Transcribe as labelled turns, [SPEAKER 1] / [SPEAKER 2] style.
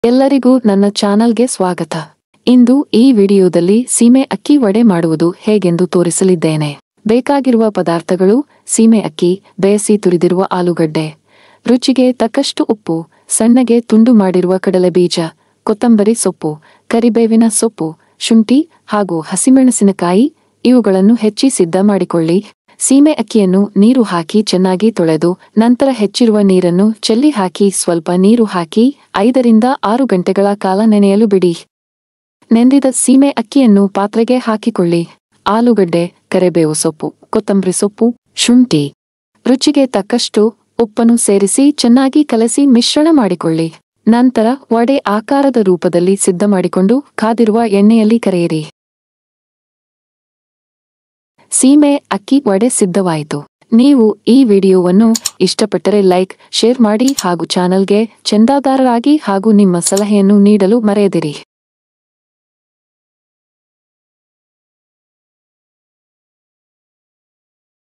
[SPEAKER 1] ಎಲ್ಲರಿಗೂ ನನ್ನ ಚಾನಲ್ಗೆ ಸ್ವಾಗತ. ಇಂದು ಈ ವಿಡಿಯೋದಲ್ಲಿ ಸೀಮೆ ಅಕ್ಕಿ ವಡೆ ಮಾಡುವುದು ಹೇಗೆಂದು ತೋರಿಸಲಿದ್ದೇನೆ. ಬೇಕಾಗಿರುವ ಪದಾರ್ಥಗಳು: ಸೀಮೆ ಅಕ್ಕಿ, ಬೇಯಿಸಿ ತುರಿದಿರುವ ಆಲೂಗಡ್ಡೆ, ರುಚಿಗೆ ತಕ್ಕಷ್ಟು ಉಪ್ಪು, ಸಣ್ಣಗೆ ತುಂಡು ಮಾಡಿರುವ ಕಡಲೆಬೀಜ, ಕೊತ್ತಂಬರಿ ಸೊಪ್ಪು, ಕರಿಬೇವಿನ ಸೊಪ್ಪು, ಶುಂಠಿ ಹಾಗೂ ಹಸಿಮೆಣಸಿನಕಾಯಿ ಇವುಗಳನ್ನು ಹೆಚ್ಚಿ ಸಿದ್ಧ ಮಾಡಿಕೊಳ್ಳಿ. ಸೀಮೆ ಅಕ್ಕಿಯನ್ನು ನೀರು ಹಾಕಿ ಚೆನ್ನಾಗಿ ತೊಳೆದು ನಂತರ ಹೆಚ್ಚಿರುವ ನೀರನ್ನು ಚೆಲ್ಲಿ ಹಾಕಿ ಸ್ವಲ್ಪ ನೀರು ಹಾಕಿ 5 ರಿಂದ 6 ಗಂಟೆಗಳ ಕಾಲ ನೆನೆಯಲು ಬಿಡಿ. ನೆಂದಿದ ಸೀಮೆ ಅಕ್ಕಿಯನ್ನು ಪಾತ್ರೆಗೆ ಹಾಕಿಕೊಳ್ಳಿ. ಆಲೂಗಡ್ಡೆ, ಕರಿಬೇವು ಸೊಪ್ಪು, ಕೊತ್ತಂಬರಿ ಸೊಪ್ಪು, ಶುಂಠಿ, ರುಚಿಗೆ ತಕ್ಕಷ್ಟು ಉಪ್ಪನ್ನು ಸೇರಿಸಿ ಚೆನ್ನಾಗಿ ಕಲಸಿ ಮಿಶ್ರಣ ಮಾಡಿಕೊಳ್ಳಿ. ನಂತರ ವಡೆ ಆಕಾರದ ರೂಪದಲ್ಲಿ ಸಿದ್ಧ ಮಾಡಿಕೊಂಡು ಕಾದಿರುವ ಎಣ್ಣೆಯಲ್ಲಿ ಕರೆಯಿರಿ. ಸೀಮೆ ಅಕ್ಕಿ ವಡೆ ಸಿದ್ಧವಾಯಿತು. ನೀವು ಈ ವಿಡಿಯೋವನ್ನು ಇಷ್ಟಪಟ್ಟರೆ ಲೈಕ್, ಶೇರ್ ಮಾಡಿ ಹಾಗೂ ಚಾನಲ್ಗೆ ಚಂದಾದಾರರಾಗಿ ಹಾಗೂ ನಿಮ್ಮ ಸಲಹೆಯನ್ನು ನೀಡಲು ಮರೆಯದಿರಿ.